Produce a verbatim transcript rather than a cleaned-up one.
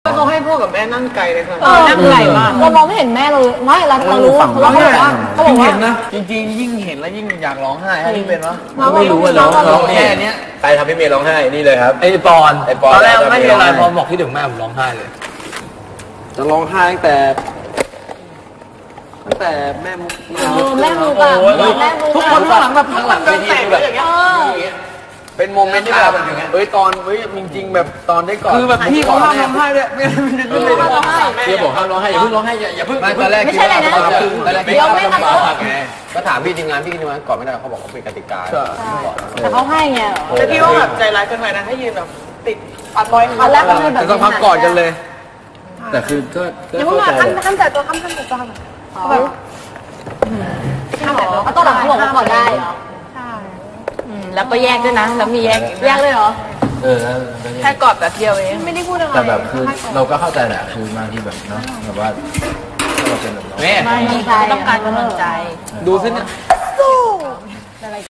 เขาให้พ่อกับแม่นั่งไกลเลยค่ะนั่งไกลมากเรามองไม่เห็นแม่เราไม่เราเรารู้เราบอกว่าเขาบอกว่าจริงๆยิ่งเห็นแล้วยิ่งอยากร้องไห้ให้ยิ่งเป็นวะไม่รู้ว่าร้องร้องแค่นี้ไปทำให้เมย์ร้องไห้นี่เลยครับไอ้ปอนไอ้ปอนตอนแรกไม่มีอะไรพอบอกที่ถึงแม่ผมร้องไห้เลยจะร้องไห้ตั้งแต่ตั้งแต่แม่มุกแม่มุกอะแม่มุกทุกคนข้างหลังแบบข้างหลังเวทีแบบเป็นโมเมนต์ที่แบบเฮ้ยตอนเฮ้ยจริงๆแบบตอนได้ก่อนคือแบบพี่เขาห้ามร้องไห้ด้วยไม่ไม่ไม่ไม่พี่บอกห้ามร้องไห้อย่าเพิ่งร้องไห้อย่าเพิ่งตอนแรกไม่ใช่อะไรนะเดี๋ยวไม่มาบอกไงก็ถามพี่ทีมงานพี่ทีมงานก่อนไม่ได้เขาบอกเขาเป็นกติกาแต่เขาให้ไงแต่พี่ว่าแบบใจร้ายเกินไปนะให้ยืนแบบติดอัดบอยตอนแรกเขาเลยแบบต้องพักก่อนกันเลยแต่คือก็อย่าเพิ่งมาขั้นขั้นแต่ตัวขั้นขั้นแต่ตัวแบบเขาตอนหลังเขาบอกว่าก่อนได้ใช่แล้วก็แยกด้วยนะแล้วมีแยกแยกเลยเหรอเออแค่กอดแต่เดียวเองไม่ได้พูดอะไรแต่แบบคือเราก็เข้าใจแหละคือบางทีแบบเนาะแบบว่าเราเป็นแบบแม่ไม่ต้องการกำลังใจดูสิเนี่ย